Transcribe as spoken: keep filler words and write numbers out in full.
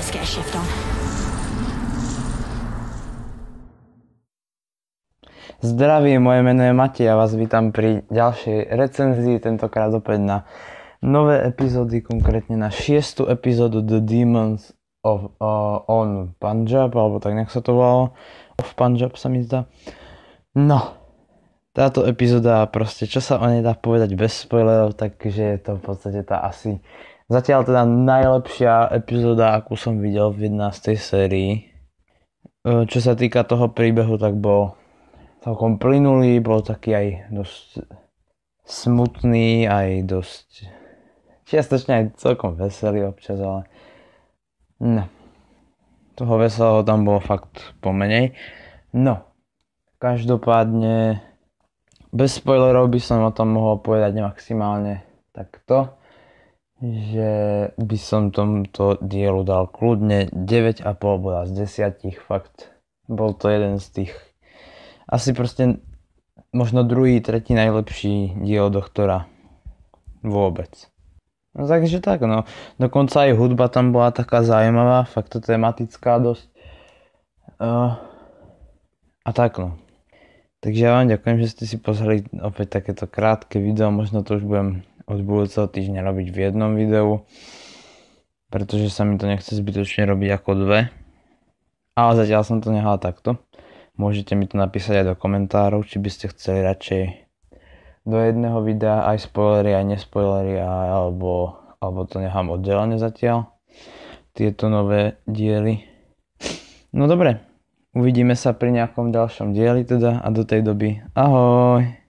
Let's get a shift on. Zdravím, moje meno je Matej a vás vítam pri ďalšej recenzii, tentokrát opäť na nové epizódy, konkrétne na šiestu epizódu The Demons of uh, on Punjab, alebo tak nejak sa to volalo, of Punjab sa mi zdá. No, táto epizóda, proste čo sa o nej dá povedať bez spoilerov, takže je to v podstate tá asi zatiaľ teda najlepšia epizóda, akú som videl v jedenástej sérii. Čo sa týka toho príbehu, tak bol celkom plynulý, bol taký aj dosť smutný, aj dosť čiastočne aj celkom veselý občas, ale no, toho veselého tam bolo fakt pomenej. No, každopádne bez spoilerov by som o tom mohol povedať maximálne takto, že by som tomto dielu dal kľudne deväť a pol boda z desať, fakt bol to jeden z tých asi proste možno druhý, tretí najlepší diel Doktora vôbec. No takže tak, no. Dokonca aj hudba tam bola taká zaujímavá, fakt to tematická dosť. Uh, a tak, no. Takže ja vám ďakujem, že ste si pozreli opäť takéto krátke video, možno to už budem od budúceho týždňa robiť v jednom videu, pretože sa mi to nechce zbytočne robiť ako dve. Ale zatiaľ som to nehal takto. Môžete mi to napísať aj do komentárov, či by ste chceli radšej do jedného videa aj spoilery, aj nespoilery, alebo, alebo to nechám oddelené zatiaľ, tieto nové diely. No dobre, uvidíme sa pri nejakom ďalšom dieli teda a do tej doby ahoj!